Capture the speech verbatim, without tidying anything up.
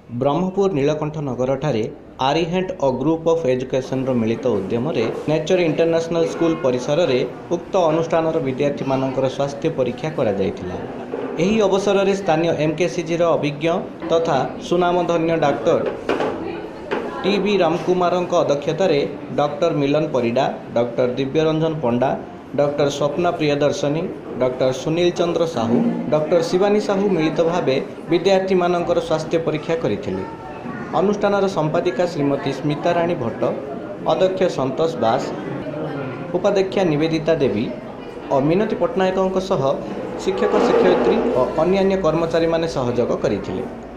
ब्रह्मपुर नीलकंठ नगर ठारे Arihant a group of education रो मिलित उद्यम नेचर इंटरनेशनल स्कूल परिसर में उक्त अनुष्ठान विद्यार्थी मानकर स्वास्थ्य परीक्षा करा जायथिला। एही अवसर में स्थानीय एमकेसीजी रो अभिज्ञ तथा सुनामधन्य डॉक्टर टी बी रामकुमार अध्यक्षतार doctor Milan Parida, doctor Dibyaranjan Panda, doctor Swapna Priyadarshini, doctor Sunil Chandra Sahu, doctor Shivani Sahu मिलित भावे विद्यार्थी मानकर स्वास्थ्य परीक्षा करथिले। अनुष्ठानर संपादिका श्रीमती स्मिता राणी भट्ट, अध्यक्ष संतोष दास, उपाध्यक्षा निवेदिता देवी और मिनती पट्टनायकों सह शिक्षक शिक्षयित्री और अन्यान्य कर्मचारी माने सहयोग करथिले।